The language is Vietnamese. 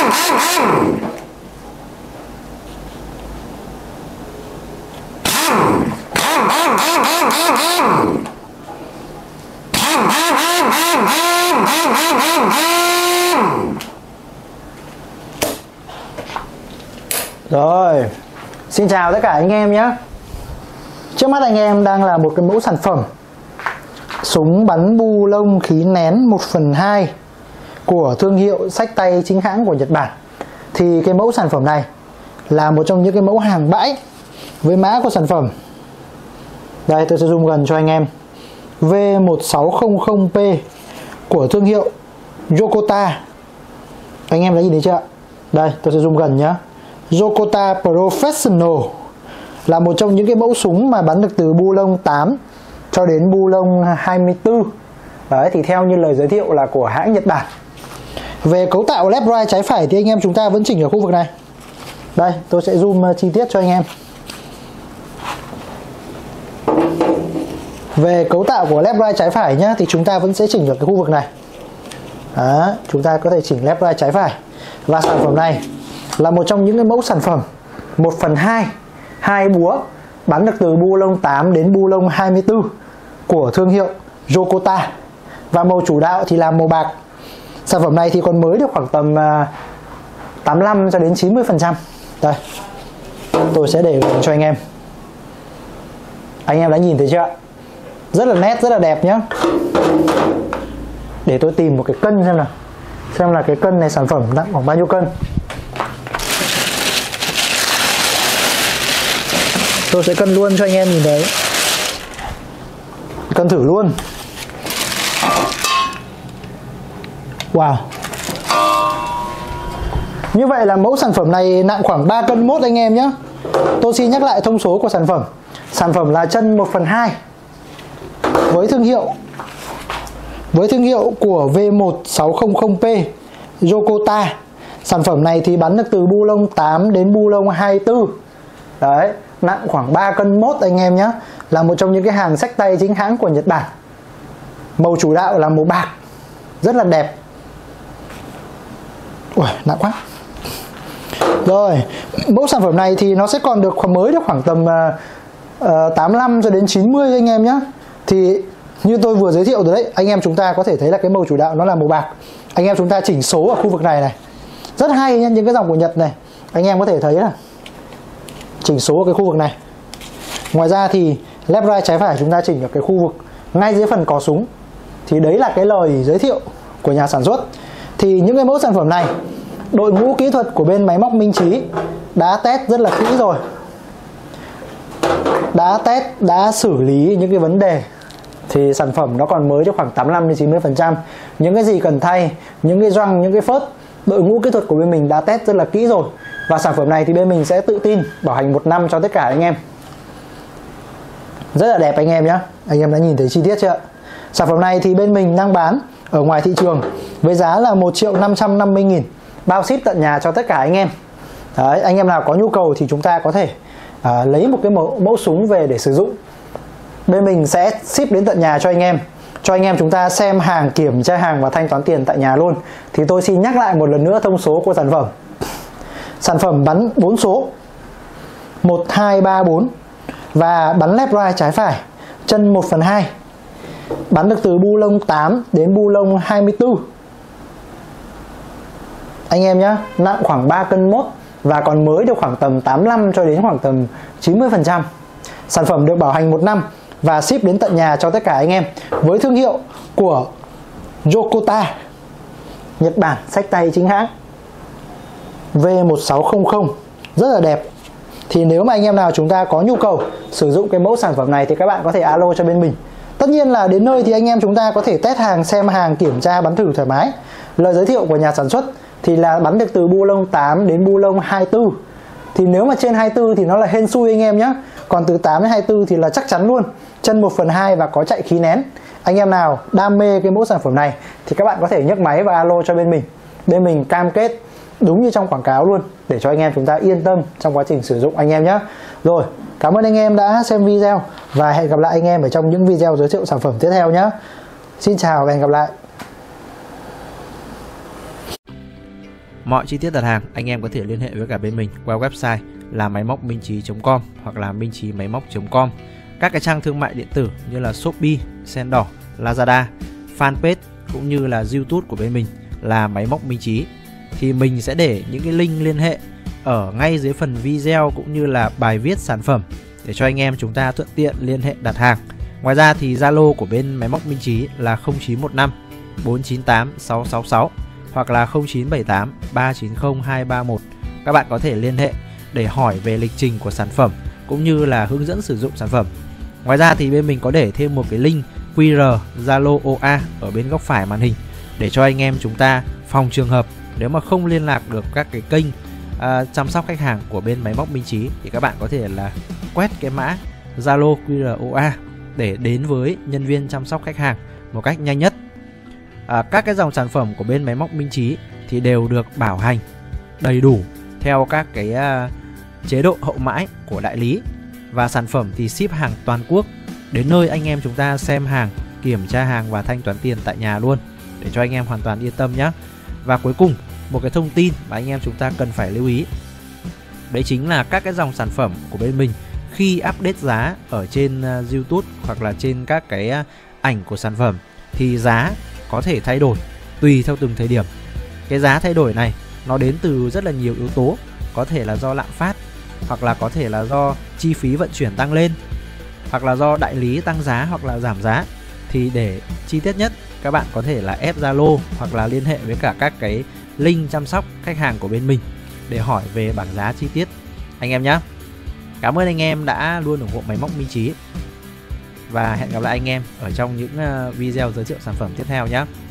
Rồi, xin chào tất cả anh em nhé. Trước mắt anh em đang là một cái mẫu sản phẩm súng bắn bu lông khí nén 1/2 của thương hiệu xách tay chính hãng của Nhật Bản. Thì cái mẫu sản phẩm này là một trong những cái mẫu hàng bãi với mã của sản phẩm. Đây, tôi sẽ zoom gần cho anh em. V1600P của thương hiệu Yokota. Anh em đã nhìn thấy chưa? Đây, tôi sẽ zoom gần nhé. Yokota Professional là một trong những cái mẫu súng mà bắn được từ bu lông 8 cho đến bu lông 24. Đấy, thì theo như lời giới thiệu là của hãng Nhật Bản. Về cấu tạo left right trái phải thì anh em chúng ta vẫn chỉnh ở khu vực này. Đây, tôi sẽ zoom chi tiết cho anh em. Về cấu tạo của left right trái phải nhá, thì chúng ta vẫn sẽ chỉnh ở cái khu vực này. Đó, chúng ta có thể chỉnh left right trái phải. Và sản phẩm này là một trong những cái mẫu sản phẩm 1/2 2 búa bắn được từ bu lông 8 đến bu lông 24 của thương hiệu Yokota. Và màu chủ đạo thì là màu bạc. Sản phẩm này thì còn mới được khoảng tầm 85 cho đến 90%. Đây, tôi sẽ để cho anh em. Anh em đã nhìn thấy chưa? Rất là nét, rất là đẹp nhá. Để tôi tìm một cái cân xem nào. Xem là cái cân này sản phẩm nặng khoảng bao nhiêu cân. Tôi sẽ cân luôn cho anh em nhìn thấy. Cân thử luôn. Wow. Như vậy là mẫu sản phẩm này nặng khoảng 3 cân mốt anh em nhé. Tôi xin nhắc lại thông số của sản phẩm. Sản phẩm là chân 1/2 với thương hiệu của V1600P Yokota. Sản phẩm này thì bắn được từ bu lông 8 đến bu lông 24. Đấy, nặng khoảng 3 cân mốt anh em nhé. Là một trong những cái hàng xách tay chính hãng của Nhật Bản. Màu chủ đạo là màu bạc, rất là đẹp. Ui, nặng quá. Rồi, mẫu sản phẩm này thì nó sẽ còn được mới được khoảng tầm 85 cho đến 90 anh em nhé. Thì như tôi vừa giới thiệu rồi đấy, anh em chúng ta có thể thấy là cái màu chủ đạo nó là màu bạc. Anh em chúng ta chỉnh số ở khu vực này này. Rất hay nha, những cái dòng của Nhật này. Anh em có thể thấy là chỉnh số ở cái khu vực này. Ngoài ra thì left right trái phải chúng ta chỉnh ở cái khu vực ngay dưới phần cò súng. Thì đấy là cái lời giới thiệu của nhà sản xuất. Thì những cái mẫu sản phẩm này, đội ngũ kỹ thuật của bên máy móc Minh Chí đã test rất là kỹ rồi. Đã xử lý những cái vấn đề. Thì sản phẩm nó còn mới cho khoảng 85 đến 90%. Những cái gì cần thay, những cái gioăng, những cái phớt, đội ngũ kỹ thuật của bên mình đã test rất là kỹ rồi. Và sản phẩm này thì bên mình sẽ tự tin bảo hành 1 năm cho tất cả anh em. Rất là đẹp anh em nhé. Anh em đã nhìn thấy chi tiết chưa? Sản phẩm này thì bên mình đang bán ở ngoài thị trường với giá là 1.550.000, bao ship tận nhà cho tất cả anh em. Đấy, anh em nào có nhu cầu thì chúng ta có thể lấy một cái mẫu súng về để sử dụng. Bên mình sẽ ship đến tận nhà cho anh em. Cho anh em chúng ta xem hàng, kiểm tra hàng và thanh toán tiền tại nhà luôn. Thì tôi xin nhắc lại một lần nữa thông số của sản phẩm. Sản phẩm bắn 4 số 1, 2, 3, 4 và bắn left right trái phải, chân 1/2. Bắn được từ bu lông 8 đến bu lông 24. Anh em nhé, nặng khoảng 3 cân mốt và còn mới được khoảng tầm 85 cho đến khoảng tầm 90%. Sản phẩm được bảo hành 1 năm và ship đến tận nhà cho tất cả anh em với thương hiệu của Yokota, Nhật Bản, xách tay chính hãng. V1600 rất là đẹp. Thì nếu mà anh em nào chúng ta có nhu cầu sử dụng cái mẫu sản phẩm này thì các bạn có thể alo cho bên mình. Tất nhiên là đến nơi thì anh em chúng ta có thể test hàng, xem hàng, kiểm tra, bắn thử thoải mái. Lời giới thiệu của nhà sản xuất thì là bắn được từ bu lông 8 đến bu lông 24. Thì nếu mà trên 24 thì nó là hên xui anh em nhé. Còn từ 8 đến 24 thì là chắc chắn luôn. Chân 1/2 và có chạy khí nén. Anh em nào đam mê cái mẫu sản phẩm này thì các bạn có thể nhấc máy và alo cho bên mình. Bên mình cam kết đúng như trong quảng cáo luôn, để cho anh em chúng ta yên tâm trong quá trình sử dụng anh em nhé. Rồi, cảm ơn anh em đã xem video và hẹn gặp lại anh em ở trong những video giới thiệu sản phẩm tiếp theo nhé. Xin chào và hẹn gặp lại. Mọi chi tiết đặt hàng anh em có thể liên hệ với cả bên mình qua website là máy móc minh trí.com hoặc là minh trí máy móc.com. Các cái trang thương mại điện tử như là Shopee, Sendor, Lazada, fanpage cũng như là YouTube của bên mình là máy móc minh trí. Thì mình sẽ để những cái link liên hệ ở ngay dưới phần video cũng như là bài viết sản phẩm để cho anh em chúng ta thuận tiện liên hệ đặt hàng. Ngoài ra thì Zalo của bên máy móc minh trí là 0915 498 666 hoặc là 0978 390 231. Các bạn có thể liên hệ để hỏi về lịch trình của sản phẩm cũng như là hướng dẫn sử dụng sản phẩm. Ngoài ra thì bên mình có để thêm một cái link QR Zalo OA ở bên góc phải màn hình để cho anh em chúng ta phòng trường hợp nếu mà không liên lạc được các cái kênh chăm sóc khách hàng của bên máy móc minh trí thì các bạn có thể là quét cái mã Zalo QR OA để đến với nhân viên chăm sóc khách hàng một cách nhanh nhất. Các cái dòng sản phẩm của bên máy móc minh trí thì đều được bảo hành đầy đủ theo các cái chế độ hậu mãi của đại lý, và sản phẩm thì ship hàng toàn quốc đến nơi anh em chúng ta xem hàng, kiểm tra hàng và thanh toán tiền tại nhà luôn để cho anh em hoàn toàn yên tâm nhé. Và cuối cùng một cái thông tin mà anh em chúng ta cần phải lưu ý, đấy chính là các cái dòng sản phẩm của bên mình khi update giá ở trên YouTube hoặc là trên các cái ảnh của sản phẩm thì giá có thể thay đổi tùy theo từng thời điểm. Cái giá thay đổi này nó đến từ rất là nhiều yếu tố, có thể là do lạm phát, hoặc là có thể là do chi phí vận chuyển tăng lên, hoặc là do đại lý tăng giá hoặc là giảm giá. Thì để chi tiết nhất các bạn có thể là ép Zalo hoặc là liên hệ với cả các cái link chăm sóc khách hàng của bên mình để hỏi về bảng giá chi tiết anh em nhé. Cảm ơn anh em đã luôn ủng hộ máy móc minh trí và hẹn gặp lại anh em ở trong những video giới thiệu sản phẩm tiếp theo nhé.